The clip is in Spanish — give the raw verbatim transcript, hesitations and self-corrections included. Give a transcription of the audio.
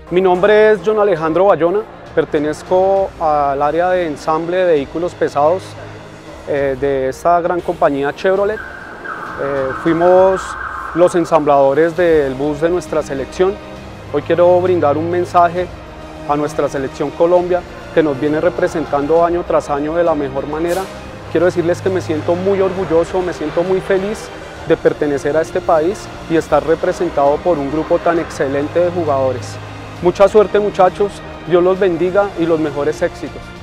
Mi nombre es John Alejandro Bayona, pertenezco al área de ensamble de vehículos pesados eh, de esta gran compañía Chevrolet. Eh, fuimos los ensambladores del bus de nuestra selección. Hoy quiero brindar un mensaje a nuestra selección Colombia, que nos viene representando año tras año de la mejor manera. Quiero decirles que me siento muy orgulloso, me siento muy feliz de pertenecer a este país y estar representado por un grupo tan excelente de jugadores. Mucha suerte, muchachos, Dios los bendiga y los mejores éxitos.